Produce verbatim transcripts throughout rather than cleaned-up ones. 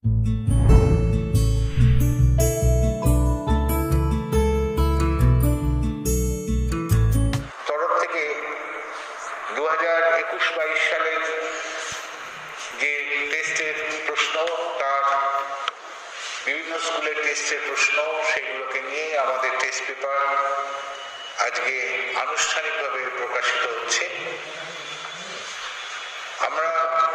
তরফ থেকে দু হাজার একুশ বাইশ সালের যে টেস্টের প্রশ্ন, তার বিভিন্ন স্কুলের টেস্টের প্রশ্ন, সেগুলোকে নিয়ে আমাদের টেস্ট পেপার আজকে আনুষ্ঠানিকভাবে প্রকাশিত হচ্ছে। আমরা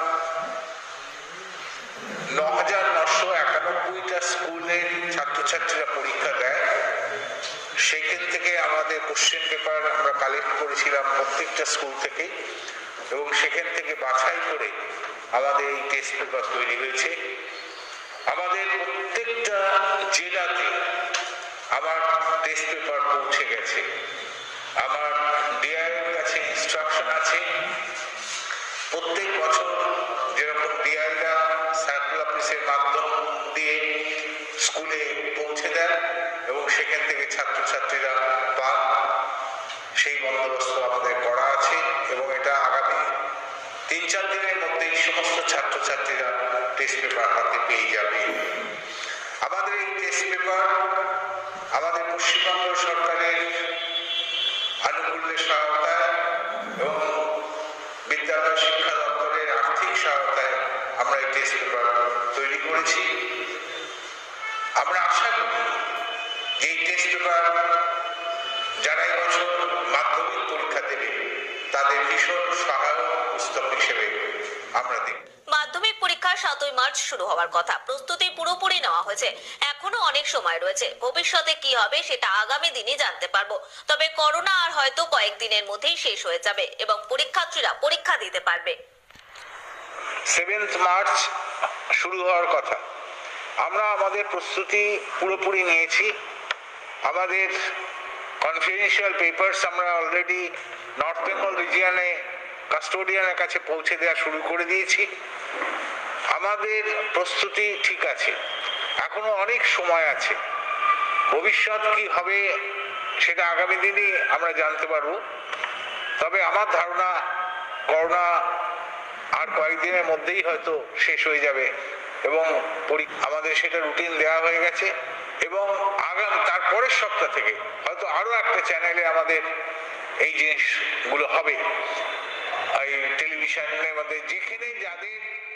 ন হাজার নশো একানব্বইটা স্কুলের ছাত্রছাত্রীরা পরীক্ষা দেয়। সেখান থেকে আমাদের কোশ্চেন পেপার আমরা কালেক্ট করেছিলাম প্রত্যেকটা স্কুল থেকে, এবং সেখান থেকে বাছাই করে আমাদের এই টেস্ট পেপার তৈরি হয়েছে। আমাদের প্রত্যেকটা জেলাতে আমার টেস্ট পেপার পৌঁছে গেছে। আমার ডিআইয়ের কাছে ইনস্ট্রাকশন আছে, প্রত্যেক বছর যেরকম ডিআইরা সার্কেল অফিসের মাধ্যম দিয়ে স্কুলে পৌঁছে দেন এবং সেখান থেকে ছাত্রছাত্রীরা পান, সেই বন্দোবস্ত আমাদের করা আছে এবং এটা আগামী তিন চার দিনের মধ্যেই সমস্ত ছাত্রছাত্রীরা টেস্ট পেপার হাতে পেয়ে যাবে। আমাদের এই টেস্ট পেপার আমাদের পশ্চিমবঙ্গ সরকারের আনুকূল্যের সহায়তায় এবং বিদ্যালয় শিক্ষা দপ্তরের আর্থিক সহায়তায় আমরা এই টেস্ট পেপার তৈরি করেছি। আমরা আশা করি যে এই টেস্ট পেপার যারা এবছর মাধ্যমিক পরীক্ষা দেবে তাদের ভীষণ সহায়ক পুস্তক হিসেবে আমরা দেখব। মাধ্যমিক পরীক্ষা সাতই মার্চ শুরু হওয়ার কথা, প্রস্তুতি পুরোপুরি নেওয়া হয়েছে। এখনো অনেক সময় রয়েছে, ভবিষ্যতে কি হবে সেটা আগামী দিনে জানতে পারবো। তবে করোনা আর হয়তো কয়েকদিনের মধ্যেই শেষ হয়ে যাবে এবং পরীক্ষার্থীরা পরীক্ষা দিতে পারবে। সেভেন্থ মার্চ শুরু হওয়ার কথা। আমরা আমাদের প্রস্তুতি পুরোপুরি নিয়েছি। আমাদের কনফিডেন্সিয়াল পেপারস আমরা অলরেডি নর্থ বেঙ্গল রিজিয়নে কাস্টোডিয়ানের কাছে পৌঁছে দেওয়া শুরু করে দিয়েছি। আমাদের প্রস্তুতি ঠিক আছে, এখনো অনেক সময় আছে। ভবিষ্যৎ কি হবে সেটা আগামী দিনই আমরা জানতে পারবো। তবে আমার ধারণা করোনা আর কয়েকদিনের মধ্যেই হয়তো শেষ হয়ে যাবে এবং আমাদের সেটা রুটিন দেওয়া হয়ে গেছে এবং আগামী তারপরের সপ্তাহ থেকে হয়তো আরো একটা চ্যানেলে আমাদের এই জিনিসগুলো হবে। এই টেলিভিশনের মধ্যে যেখানে যাদের